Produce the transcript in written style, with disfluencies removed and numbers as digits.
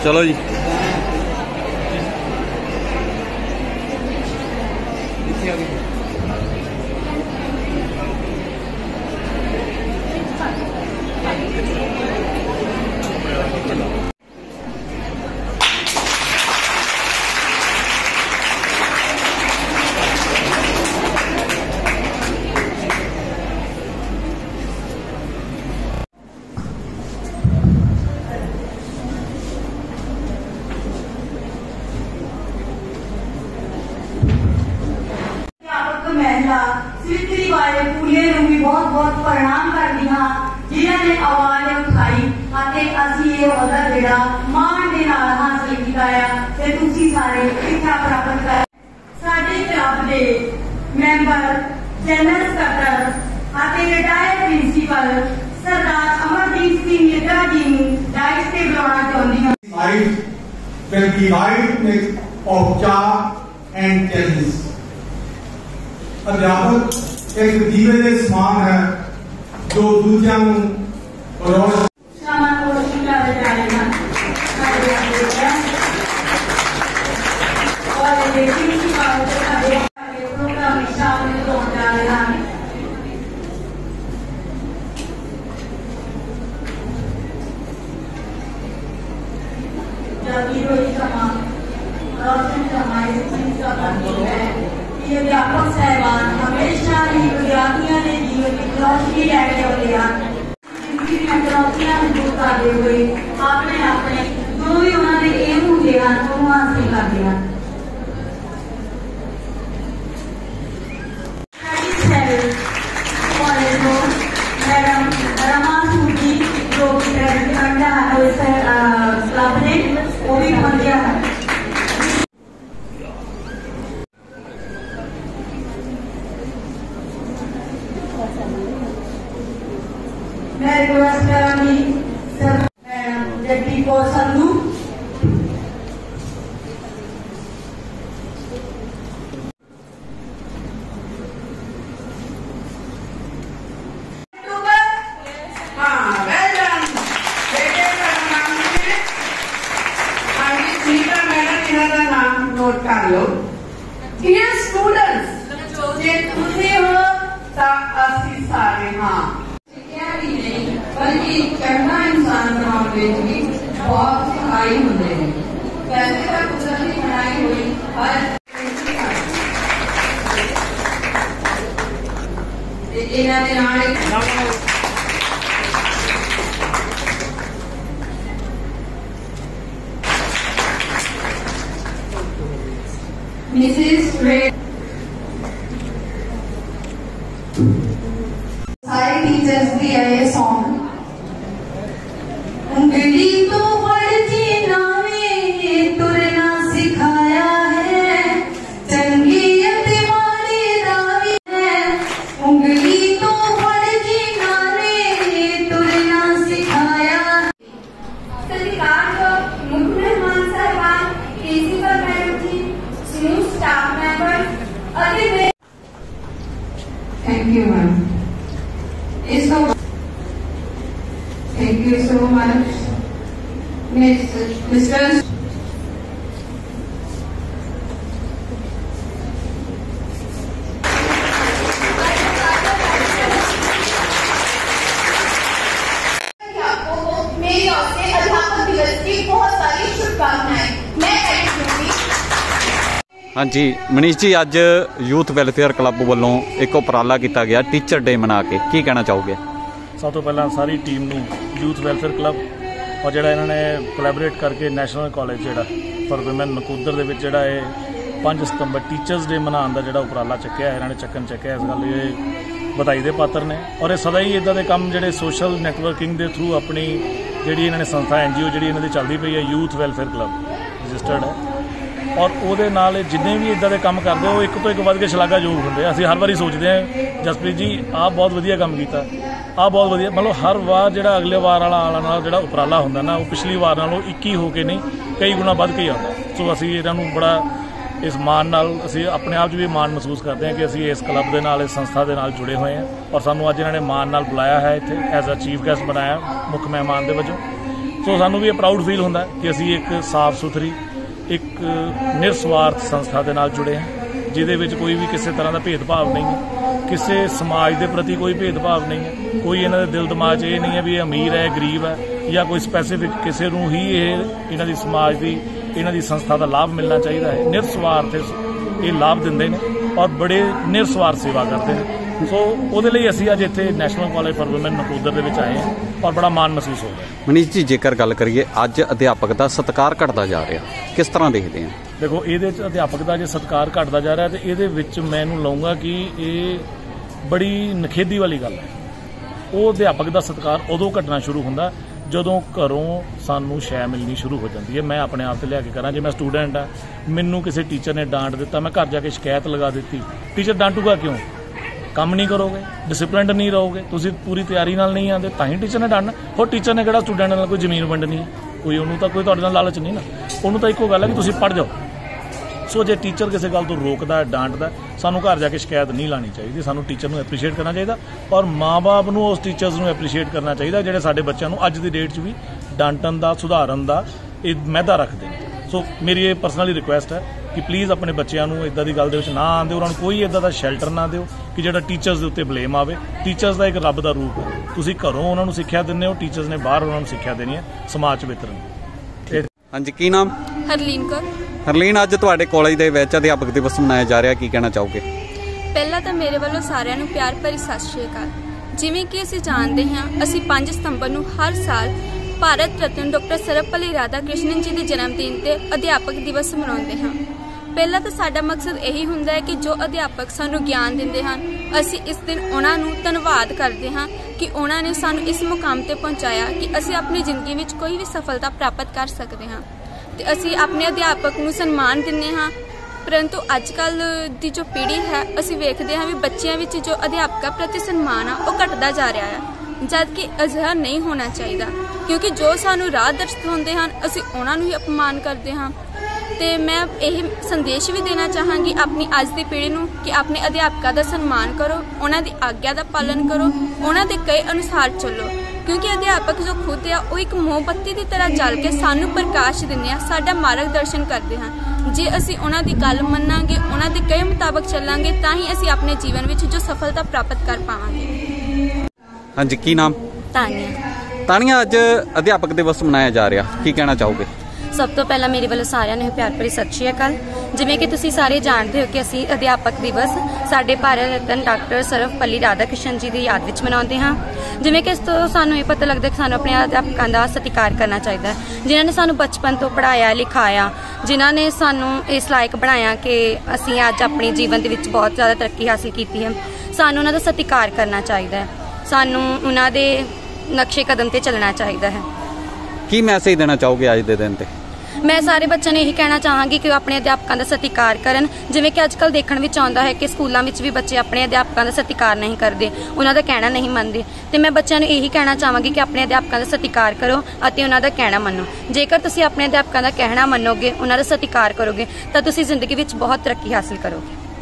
चलो जी। स्वीकृति वाले फूले भी बहुत बहुत प्रणाम करती हाँ जिन्होंने आवाज उठाई असी ये अहदा जिहड़ा मान दे नाल हासिल किया ते तुसीं सारे शिक्षा प्राप्त कर साडे क्लब दे मैंबर जनरल सकत्तर रिटायर्ड प्रिंसीपल सरदार अमरदीप सिंह लिद्रा जी नूं डाइस ते बुलाउणा चाहुंदी हां। will be right of charge and challenge। अध्यापक एक दीवे के समान है जो दूसरों को रोशन अध्यापक साहबान हमेशा ही विद्यार्थियों के जीवन की रोशनी लैके आते हैं जिंदगी में चुनौतियां दूर करते हुए अपने अपने जो भी उन्होंने एम होंगे उन्होंने हासिल करते हैं। मैडम रमा सूजी जो क्लब ने वो भी पहुंचा है। मैं रिक्वेस्ट करूंगी sir madam Jagdeep Kaur Sandhu note कर लो। डियर स्टूडेंट्स जे तुसी हो ता असी सारे हाँ बल्कि चढ़ना इंसान बनाने भी बहुत सहाय होते हैं। पैसे का कुदरती बनाई हुई हर मिसेस सारे टीचर्स भी है सॉन्ग उंगली तो फर्जी नामे तुरना सिखाया है चंगीयत मारी दावी है उंगली तो फर्जी नामे तुरना सिखाया। सत्कार मुख्य मेहमान साहबान प्रिंसिपल मैडम जी समूह स्टाफ मेंबर्स अतिथि thank you ma'am. Thank you so much, Mr. मेरी ओर से अध्यापक दिवस की बहुत सारी शुभकामनाएं। मैं हाँ जी मनीष जी, अज यूथ वैलफेयर क्लब वालों एक उपराला किया गया टीचर डे मना के, की कहना चाहोगे? सब तो पहला सारी टीम नूं यूथ वैलफेयर क्लब और जिहड़ा इन्होंने कोलैबोरेट करके नैशनल कॉलेज जिहड़ा फॉर वुमेन नकोदर दे विच जिहड़ा 5 सितंबर टीचर्स डे मनाउण दा जिहड़ा उपराला चुक्या इन्होंने चुक्या इस गल ये ਵਧਾਈ ਦੇ पात्र ने। और ये सदा ही इदां दे काम जिहड़े सोशल नैटवर्किंग के थ्रू अपनी जिहड़ी इन्होंने संस्था NGO जिहड़ी इन्हां दी चलदी पई है यूथ वैलफेयर क्लब रजिस्टर्ड है और ਉਹਦੇ ਨਾਲ जिन्ने भी इदां दे काम करदे ਉਹ ਇੱਕ ਤੋਂ ਇੱਕ ਵੱਧ ਕੇ ਸ਼ਲਾਘਾਯੋਗ ਹੁੰਦੇ। ਅਸੀਂ ਹਰ ਵਾਰੀ ਸੋਚਦੇ ਹਾਂ ਜਸਪ੍ਰੀਤ ਜੀ ਆਹ ਬਹੁਤ ਵਧੀਆ ਕੰਮ ਕੀਤਾ, ਆਹ ਬਹੁਤ ਵਧੀਆ, मतलब हर वार ਜਿਹੜਾ ਅਗਲੇ ਵਾਰ ਵਾਲਾ ਨਾਲ ਜਿਹੜਾ ਉਪਰਾਲਾ ਹੁੰਦਾ ਨਾ ਉਹ ਪਿਛਲੀ ਵਾਰ ਨਾਲੋਂ 21 ਹੋ ਕੇ ਨਹੀਂ ਕਈ ਗੁਣਾ ਵੱਧ ਕੇ ਹੀ ਆਉਂਦਾ। ਸੋ ਅਸੀਂ ਇਹਨਾਂ ਨੂੰ ਬੜਾ इस मान नाल असी अपने आप भी मान महसूस करते हैं कि असी इस क्लब के नाल इस संस्था के नाल जुड़े हुए हैं और सानू अज इन्होंने मान नाल बुलाया है इत्थे एज अ चीफ गैस्ट बनाया मुख्य मेहमान के वजों। ਸੋ ਸਾਨੂੰ ਵੀ ਇਹ ਪ੍ਰਾਊਡ ਫੀਲ ਹੁੰਦਾ ਕਿ ਅਸੀਂ ਇੱਕ ਸਾਫ਼ ਸੁਥਰੀ ਇੱਕ ਨਿਰਸਵਾਰਥ ਸੰਸਥਾ ਦੇ ਨਾਲ ਜੁੜੇ ਹਾਂ, ਜਿਹਦੇ ਵਿੱਚ ਕੋਈ ਵੀ ਕਿਸੇ ਤਰ੍ਹਾਂ ਦਾ ਭੇਦਭਾਵ ਨਹੀਂ ਹੈ, ਕਿਸੇ ਸਮਾਜ ਦੇ ਪ੍ਰਤੀ ਕੋਈ ਭੇਦਭਾਵ ਨਹੀਂ ਹੈ, ਕੋਈ ਇਹਨਾਂ ਦੇ ਦਿਲ ਦਿਮਾਗ 'ਚ ਇਹ ਨਹੀਂ ਹੈ ਵੀ ਇਹ ਅਮੀਰ ਹੈ ਗਰੀਬ ਹੈ ਜਾਂ ਕੋਈ ਸਪੈਸੀਫਿਕ ਕਿਸੇ ਨੂੰ ਹੀ ਇਹਨਾਂ ਦੀ ਸਮਾਜ ਦੀ ਇਹਨਾਂ ਦੀ ਸੰਸਥਾ ਦਾ ਲਾਭ ਮਿਲਣਾ ਚਾਹੀਦਾ ਹੈ। ਨਿਰਸਵਾਰਥ ਇਹ ਲਾਭ ਦਿੰਦੇ ਨੇ ਔਰ ਬੜੇ ਨਿਰਸਵਾਰਥ ਸੇਵਾ ਕਰਦੇ ਨੇ। ਸੋ ਉਹਦੇ ਲਈ ਅਸੀਂ ਅੱਜ ਇੱਥੇ national college for women Nakodar ਦੇ ਵਿੱਚ ਆਏ ਹਾਂ ਔਰ ਬੜਾ ਮਾਣ ਮਹਿਸੂਸ ਹੋ ਰਿਹਾ। ਮਨੀਸ਼ ਜੀ, ਜੇਕਰ ਗੱਲ ਕਰੀਏ ਅੱਜ ਅਧਿਆਪਕ ਦਾ ਸਤਿਕਾਰ ਘਟਦਾ ਜਾ ਰਿਹਾ, ਕਿਸ ਤਰ੍ਹਾਂ ਦੇਖਦੇ ਆ? ਦੇਖੋ, ਇਹਦੇ 'ਚ ਅਧਿਆਪਕ ਦਾ ਜੇ ਸਤਿਕਾਰ ਘਟਦਾ ਜਾ ਰਿਹਾ ਤੇ ਇਹਦੇ ਵਿੱਚ ਮੈਂ ਇਹਨੂੰ ਲਊਂਗਾ ਕਿ ਇਹ ਬੜੀ ਨਖੇਦੀ ਵਾਲੀ ਗੱਲ ਹੈ। ਉਹ ਅਧਿਆਪਕ ਦਾ ਸਤਿਕਾਰ ਉਦੋਂ ਘਟਣਾ ਸ਼ੁਰੂ ਹੁੰਦਾ ਜਦੋਂ ਘਰੋਂ ਸਾਨੂੰ ਸ਼ੈ ਮਿਲਣੀ ਸ਼ੁਰੂ ਹੋ ਜਾਂਦੀ ਹੈ। ਮੈਂ ਆਪਣੇ ਆਪ ਤੇ ਲਿਆ ਕੇ ਕਰਾਂ, ਜੇ ਮੈਂ ਸਟੂਡੈਂਟ ਆ, ਮੈਨੂੰ ਕਿਸੇ ਟੀਚਰ ਨੇ ਡਾਂਟ ਦਿੱਤਾ, ਮੈਂ ਘਰ ਜਾ ਕੇ ਸ਼ਿਕਾਇਤ ਲਗਾ ਦਿੱਤੀ, ਟੀਚਰ ਡਾਂਟੂਗਾ ਕਿਉਂ? ਕੰਮ ਨਹੀਂ ਕਰੋਗੇ, ਡਿਸਪਲਿਨਡ ਨਹੀਂ ਰਹੋਗੇ, ਤੁਸੀਂ ਪੂਰੀ ਤਿਆਰੀ ਨਾਲ ਨਹੀਂ ਆਉਂਦੇ ਤਾਂ ਹੀ ਟੀਚਰ ਨੇ ਡਾਂਟਣਾ। ਹੋਰ ਟੀਚਰ ਨੇ ਕਿਹੜਾ ਸਟੂਡੈਂਟ ਨਾਲ ਕੋਈ ਜ਼ਮੀਨ ਵੰਡਣੀ ਹੈ? ਕੋਈ ਉਹਨੂੰ ਤਾਂ ਕੋਈ ਤੁਹਾਡੇ ਨਾਲ ਲਾਲਚ ਨਹੀਂ ਨਾ, ਉਹਨੂੰ ਤਾਂ ਇੱਕੋ ਗੱਲ ਹੈ ਕਿ ਤੁਸੀਂ ਪੜ੍ਹ ਜਾਓ। ਸੋ ਜੇ ਟੀਚਰ ਕਿਸੇ ਗੱਲ ਤੋਂ ਰੋਕਦਾ ਡਾਂਟਦਾ, ਸਾਨੂੰ ਘਰ ਜਾ ਕੇ ਸ਼ਿਕਾਇਤ ਨਹੀਂ ਲਾਣੀ ਚਾਹੀਦੀ। ਸਾਨੂੰ ਟੀਚਰ ਨੂੰ ਐਪਰੀਸ਼ੀਏਟ ਕਰਨਾ ਚਾਹੀਦਾ ਔਰ ਮਾਂ-ਬਾਪ ਨੂੰ ਉਸ ਟੀਚਰਸ ਨੂੰ ਐਪਰੀਸ਼ੀਏਟ ਕਰਨਾ ਚਾਹੀਦਾ ਜਿਹੜੇ ਸਾਡੇ ਬੱਚਿਆਂ ਨੂੰ ਅੱਜ ਦੀ ਡੇਟ 'ਚ ਵੀ ਡਾਂਟਣ ਦਾ, ਸੁਧਾਰਨ ਦਾ ਇਹ ਮਹਿਦਾ ਰੱਖਦੇ ਨੇ। ਸੋ ਮੇਰੀ ਇਹ ਪਰਸਨਲੀ ਰਿਕੁਐਸਟ ਹੈ ਕਿ ਪਲੀਜ਼ ਆਪਣੇ ਬੱਚਿਆਂ ਨੂੰ ਇੱਦਾਂ ਦੀ ਗੱਲ ਦੇ ਵਿੱਚ ਨਾ ਆਉਣ ਦਿਓ, ਉਹਨਾਂ ਨੂੰ ਕੋਈ ਇੱਦਾਂ ਦਾ ਸ਼ੈਲਟਰ ਨਾ ਦਿਓ ਕਿ ਜਿਹੜਾ ਟੀਚਰਸ ਦੇ ਉੱਤੇ ਬਲੇਮ ਆਵੇ। ਟੀਚਰਸ ਦਾ ਇੱਕ ਰੱਬ ਦਾ ਰੂਪ ਹੈ, ਤੁਸੀਂ ਘਰੋਂ ਉਹਨਾਂ ਨੂੰ ਸਿੱਖਿਆ ਦਿੰਦੇ ਹੋ, ਟੀਚਰਸ ਨੇ ਬਾਹਰ ਉਹਨਾਂ ਨੂੰ ਸਿੱਖਿਆ ਦੇਣੀ ਹੈ ਸਮਾਜ 'ਚ ਵਿਤਰਨ। ਹਾਂਜੀ, ਕੀ ਨਾਮ? ਹਰਲੀਨ ਕੌਰ। ਹਰਲੀਨ, ਅੱਜ ਤੁਹਾਡੇ ਕਾਲਜ ਦੇ ਵਿੱਚ ਅਧਿਆਪਕ ਦਿਵਸ ਮਨਾਇਆ ਜਾ ਰਿਹਾ, ਕੀ ਕਹਿਣਾ ਚਾਹੋਗੇ? ਪਹਿਲਾਂ ਤਾਂ ਮੇਰੇ ਵੱਲੋਂ ਸਾਰਿਆਂ ਨੂੰ ਪਿਆਰ ਭਰੀ ਸਤਿ ਸ਼੍ਰੀ ਅਕਾਲ। ਜਿਵੇਂ ਕਿ ਅਸੀਂ ਜਾਣਦੇ ਹਾਂ, ਅਸੀਂ 5 ਸਤੰਬਰ ਨੂੰ ਹਰ ਸਾਲ ਭਾਰਤ ਰਤਨ ਡਾਕਟਰ ਸਰਵਪੱਲੀ ਰਾਧਾ ਕ੍ਰਿਸ਼ਨਨ ਜੀ ਦੇ ਜਨਮ ਦਿਨ ਤੇ ਅਧਿਆਪਕ ਦਿਵਸ ਮਨਾਉਂਦੇ ਹਾਂ। ਪਹਿਲਾਂ ਤਾਂ ਸਾਡਾ ਮਕਸਦ ਇਹੀ ਹੁੰਦਾ ਹੈ ਕਿ ਜੋ ਅਧਿਆਪਕ ਸਾਨੂੰ ਗਿਆਨ ਦਿੰਦੇ ਹਨ, ਅਸੀਂ ਇਸ ਦਿਨ ਉਹਨਾਂ ਨੂੰ ਧੰਨਵਾਦ ਕਰਦੇ ਹਾਂ ਕਿ ਉਹਨਾਂ ਨੇ ਸਾਨੂੰ ਇਸ ਮੁਕਾਮ ਤੇ ਪਹੁੰਚਾਇਆ ਕਿ ਅਸੀਂ ਆਪਣੀ ਜ਼ਿੰਦਗੀ ਵਿੱਚ ਕੋਈ ਵੀ ਸਫਲਤਾ ਪ੍ਰਾਪਤ ਕਰ ਸਕਦੇ ਹਾਂ ਤੇ ਅਸੀਂ ਆਪਣੇ ਅਧਿਆਪਕ ਨੂੰ ਸਨਮਾਨ ਦਿੰਦੇ ਹਾਂ। ਪਰੰਤੂ ਅੱਜ ਕੱਲ੍ਹ ਦੀ ਜੋ ਪੀੜ੍ਹੀ ਹੈ, ਅਸੀਂ ਵੇਖਦੇ ਹਾਂ ਵੀ ਬੱਚਿਆਂ ਵਿੱਚ ਜੋ ਅਧਿਆਪਕਾਂ ਪ੍ਰਤੀ ਸਨਮਾਨ ਆ ਉਹ ਘਟਦਾ ਜਾ ਰਿਹਾ ਹੈ, ਜਦ ਕਿ ਅਜਿਹਾ ਨਹੀਂ ਹੋਣਾ ਚਾਹੀਦਾ ਕਿਉਂਕਿ ਜੋ ਸਾਨੂੰ ਰਾਹ ਦਰਸਾਉਂਦੇ ਹਨ ਅਸੀਂ ਉਹਨਾਂ ਨੂੰ ਹੀ ਅਪਮਾਨ ਕਰਦੇ ਹਾਂ। ਤੇ ਮੈਂ ਇਹ ਸੰਦੇਸ਼ ਵੀ ਦੇਣਾ ਚਾਹਾਂਗੀ ਆਪਣੀ ਅੱਜ ਦੀ ਪੀੜ੍ਹੀ ਨੂੰ ਕਿ ਆਪਣੇ ਅਧਿਆਪਕਾਂ ਦਾ ਸਨਮਾਨ ਕਰੋ, ਉਹਨਾਂ ਦੀ ਆਗਿਆ ਦਾ ਪਾਲਣ ਕਰੋ, ਉਹਨਾਂ ਦੇ ਕਹੇ ਅਨੁਸਾਰ ਚੱਲੋ ਕਿਉਂਕਿ ਅਧਿਆਪਕ ਜੋ ਖੁਦ ਆ ਉਹ ਇੱਕ ਮੋਮਬੱਤੀ ਦੀ ਤਰ੍ਹਾਂ ਜਲ ਕੇ ਸਾਨੂੰ ਪ੍ਰਕਾਸ਼ ਦਿੰਦੇ ਆ, ਸਾਡਾ ਮਾਰਗਦਰਸ਼ਨ ਕਰਦੇ ਹਨ। ਜੇ ਅਸੀਂ ਉਹਨਾਂ ਦੀ ਗੱਲ ਮੰਨਾਂਗੇ, ਉਹਨਾਂ ਦੇ ਕਹੇ ਮੁਤਾਬਕ ਚੱਲਾਂਗੇ ਤਾਂ ਹੀ ਅਸੀਂ ਆਪਣੇ ਜੀਵਨ ਵਿੱਚ ਜੋ ਸਫਲਤਾ ਪ੍ਰਾਪਤ ਕਰ ਪਾਵਾਂਗੇ। ਹਾਂਜੀ, ਕੀ ਨਾਮ? ਤਾਨੀਆ। ਤਾਨੀਆ, ਅੱਜ ਅਧਿਆਪਕ ਦਿਵਸ ਮਨਾਇਆ ਜਾ ਰਿਹਾ, ਕੀ ਕਹਿਣਾ ਚਾਹੋਗੇ? ਸਭ ਤੋਂ ਪਹਿਲਾਂ ਮੇਰੇ ਵੱਲੋਂ ਸਾਰਿਆਂ ਨੂੰ ਪਿਆਰ ਭਰੀ ਸਤਿ ਸ਼੍ਰੀ ਅਕਾਲ। ਜਿਵੇਂ ਕਿ ਤੁਸੀਂ ਸਾਰੇ ਜਾਣਦੇ ਹੋ ਕਿ ਅਸੀਂ ਅਧਿਆਪਕ ਦਿਵਸ ਸਾਡੇ ਭਾਰਤ ਰਤਨ ਡਾਕਟਰ ਸਰਵਪੱਲੀ ਰਾਧਾ ਕ੍ਰਿਸ਼ਨ ਜੀ ਦੀ ਯਾਦ ਵਿੱਚ ਮਨਾਉਂਦੇ ਹਾਂ। ਜਿਵੇਂ ਕਿ ਇਸ ਤੋਂ ਸਾਨੂੰ ਇਹ ਪਤਾ ਲੱਗਦਾ ਕਿ ਸਾਨੂੰ ਆਪਣੇ ਅਧਿਆਪਕਾਂ ਦਾ ਸਤਿਕਾਰ ਕਰਨਾ ਚਾਹੀਦਾ ਹੈ, ਜਿਨ੍ਹਾਂ ਨੇ ਸਾਨੂੰ ਬਚਪਨ ਤੋਂ ਪੜ੍ਹਾਇਆ ਲਿਖਾਇਆ, ਜਿਨ੍ਹਾਂ ਨੇ ਸਾਨੂੰ ਇਸ ਲਾਇਕ ਬਣਾਇਆ ਕਿ ਅਸੀਂ ਅੱਜ ਆਪਣੀ ਜੀਵਨ ਦੇ ਵਿੱਚ ਬਹੁਤ ਜ਼ਿਆਦਾ ਤਰੱਕੀ ਹਾਸਿਲ ਕੀਤੀ ਹੈ। ਸਾਨੂੰ ਉਹਨਾਂ ਦਾ ਸਤਿਕਾਰ ਕਰਨਾ ਚਾਹੀਦਾ ਹੈ, ਸਾਨੂੰ ਉਹਨਾਂ ਦੇ ਨਕਸ਼ੇ ਕਦਮ ਤੇ ਚੱਲਣਾ ਚਾਹੀਦਾ ਹੈ। ਕੀ ਮੈਸੇਜ ਦੇਣਾ ਚਾਹੋਗੇ ਅੱਜ ਦੇ ਦਿਨ ਤੇ? ਮੈਂ ਸਾਰੇ ਬੱਚਿਆਂ ਨੂੰ ਇਹੀ ਕਹਿਣਾ ਚਾਹਾਂਗੀ ਕਿ ਉਹ ਆਪਣੇ ਅਧਿਆਪਕਾਂ ਦਾ ਸਤਿਕਾਰ ਕਰਨ। ਜਿਵੇਂ ਕਿ ਅੱਜ ਕੱਲ੍ਹ ਦੇਖਣ ਵਿੱਚ ਆਉਂਦਾ ਹੈ ਕਿ ਸਕੂਲਾਂ ਵਿੱਚ ਵੀ ਬੱਚੇ ਆਪਣੇ ਅਧਿਆਪਕਾਂ ਦਾ ਸਤਿਕਾਰ ਨਹੀਂ ਕਰਦੇ, ਉਹਨਾਂ ਦਾ ਕਹਿਣਾ ਨਹੀਂ ਮੰਨਦੇ, ਤੇ ਮੈਂ ਬੱਚਿਆਂ ਨੂੰ ਇਹੀ ਕਹਿਣਾ ਚਾਹਾਂਗੀ ਕਿ ਆਪਣੇ ਅਧਿਆਪਕਾਂ ਦਾ ਸਤਿਕਾਰ ਕਰੋ ਅਤੇ ਉਹਨਾਂ ਦਾ ਕਹਿਣਾ ਮੰਨੋ। ਜੇਕਰ ਤੁਸੀਂ ਆਪਣੇ ਅਧਿਆਪਕਾਂ ਦਾ ਕਹਿਣਾ ਮੰਨੋਗੇ, ਉਹਨਾਂ ਦਾ ਸਤਿਕਾਰ ਕਰੋਗੇ ਤਾਂ ਤੁਸੀਂ ਜ਼ਿੰਦਗੀ ਵਿੱਚ ਬਹੁਤ ਤਰੱਕੀ ਹਾਸਿਲ ਕਰੋਗੇ।